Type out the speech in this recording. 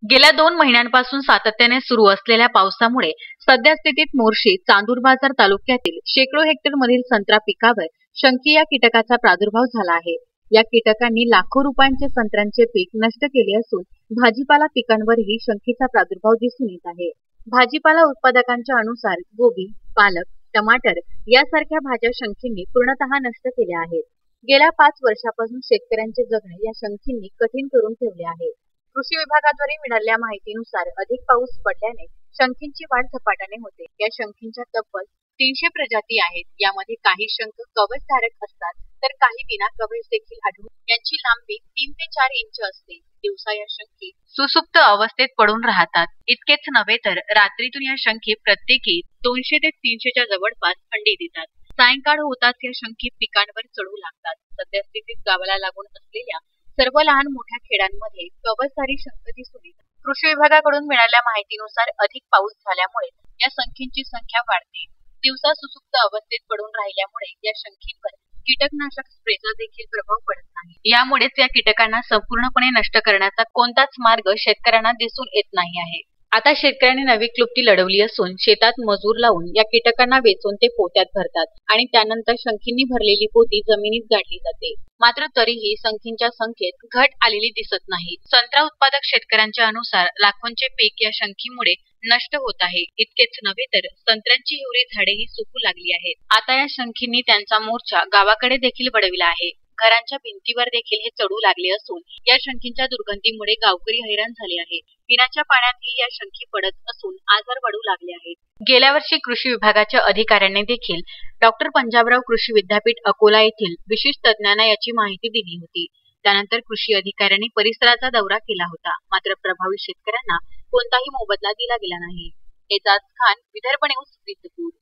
गेल्या 2 महिन्यांपासून सातत्याने सुरू असलेल्या पावसामुळे सध्या स्थितीत मोर्शी, चांदूर तालुक्यातील शेकडो हेक्टरमधील संत्रा पिकावर शंकी या कीटकाचा प्रादुर्भाव झाला आहे। या कीटकांनी लाखो रुपयांचे संत्र्यांचे पीक नष्ट केले असून भाजीपाला पिकांवरही शंकीचा प्रादुर्भाव दिसून येत आहे। भाजीपाला उत्पादकांच्या अनुसार गोबी, पालक, टमाटर यासारख्या भाज्या शंकींनी पूर्णतः नष्ट केल्या आहेत। गेल्या 5 वर्षापासून शेतकऱ्यांचे जगणे या शंकींनी कठीण करून ठेवले आहे। कृषी विभागाद्वारे मिळालेल्या माहितीनुसार अधिक पाऊस पडल्याने शंखींची वाढ झपाट्याने होते। या शंखींच्या तब्बल 300 प्रजाती आहेत। यामध्ये काही शंख कवचधारक असतात तर काही विना कवच देखील आढळून यांची लांबी 3 ते 4 इंच असते। दिवसा या शंखी सुसुप्त अवस्थेत पडून राहतात। इतकेच नव्हे तर रात्रीतून या शंखी प्रत्येकी 200 ते 300 च्या जवळपास अंडी देतात। सायंकाळ होताच या शंखी पिकांवर चढू लागतात। सध्या स्थितीत गावाला लागून असलेल्या सर्व लहान मोठ्या खेड्यांमध्ये कवचधारी शंख दिसून येतात। कृषी विभागाकडून मिळालेल्या माहितीनुसार अधिक पाऊस झाल्यामुळे या शंखींची संख्या वाढते। दिवसा सुसुप्त अवस्थेत पडून राहिल्यामुळे या शंखींवर कीटकनाशक स्प्रेचा देखील प्रभाव पडत नाही। यामुळेच या कीटकांना संपूर्णपणे नष्ट करण्याचा कोणताच मार्ग शेतकऱ्यांना दिसून येत नाही आहे। आता शेतकऱ्यांनी नवी क्लुप्ती लढवली असून शेतात मजूर लावून या कीटकांना वेचून ते पोत्यात भरतात आणि त्यानंतर शंखींनी भरलेली पोती जमिनीत गाडली जाते। मात्र तरीही शंखींच्या संख्येत घट आलेली दिसत नाही। संत्रा उत्पादक शेतकऱ्यांच्या अनुसार लाखोंचे पीक या शंखीमुळे नष्ट होत आहे। इतकेच नव्हे तर संत्र्यांची हिरवी झाडेही सुकू लागली आहेत। आता या शंखींनी त्यांचा मोर्चा गावाकडे देखील वळविला आहे। घरांच्या भिंतीवर देखील हे चढू लागले असून या शंखींच्या दुर्गंधीमुळे गावकरी हैराण झाले आहे। पिण्याच्या पाण्यातही या शंखी पडत असून आजार वाढू लागले आहेत। गेल्या वर्षी कृषी विभागाच्या अधिकाऱ्यांनी देखील डॉक्टर पंजाबराव कृषी विद्यापीठ अकोला येथील विशेष तज्ञांना याची माहिती दिली होती। त्यानंतर कृषी अधिकाऱ्यांनी परिसराचा दौरा केला होता। मात्र प्रभावित शेतकऱ्यांना कोणताही मोबदला दिला गेला नाही। एजाज खान, विदर्भ न्यूज, सिद्धपूर।